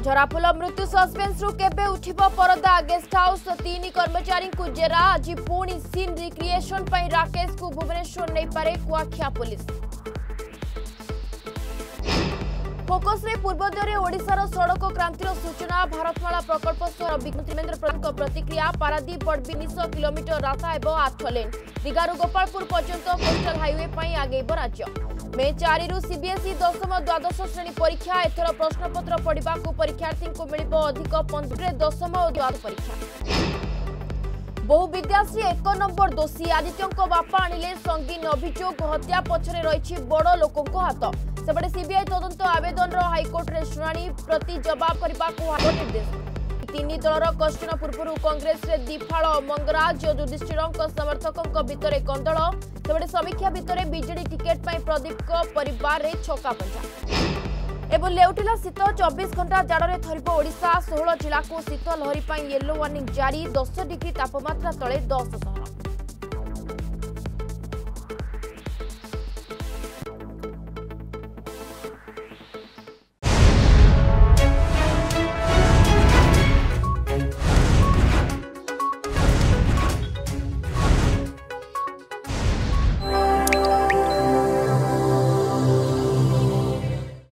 झराफुल मृत्यु सस्पेंस रु केबे उठिबो परदा गेस्ट हाउस 3 कर्मचारी को जेरा आज पुणी सीन रिक्रिएशन पई राकेश को भुवनेश्वर नहीं पारे कुआखिया पुलिस। फोकस रे पूर्वोदय ओडिशार सड़क क्रांतिर सूचना भारतमाला प्रकल्प सह धर्मेन्द्र प्रधान प्रतिक्रिया पारादीप बड़बी 900 किलोमीटर रास्ता एवं 8 लेन दीघारू गोपालपुर पर्यंत कोस्टल हाईवे पर आगेब राज्य। मे 4 रु सीबीएसई दशम द्वादश श्रेणी परीक्षा एथर प्रश्नपत्र पढ़ा परीक्षार्थी को मिल अधिक 15 दशम और द्वादश परीक्षा। बहु विद्याश्री 1 नंबर दोषी आदित्य बापा आनिले संगीन अभियोग हत्या पछरे रही बड़ लोकों हाथ सेपटे सीबीआई तदंत आवेदन हाइकोर्ट रे शुणाणी प्रति जवाब करने को निर्देश। 3 दलर कष्टन पूर्व कांग्रेस रे दीफाल मंगराज और युधिष्ठिर समर्थकों भितर कंदल सेपटे समीक्षा भितर बीजेडी टिकेट पर प्रदीप परिवार रे छक्का पंजा एवं लेउटिला शीत 24 घंटा जाड़े थरिब ओडिशा 16 जिला को शीत लहरी येलो वार्निंग जारी 10 डिग्री तापमात्रा तले 10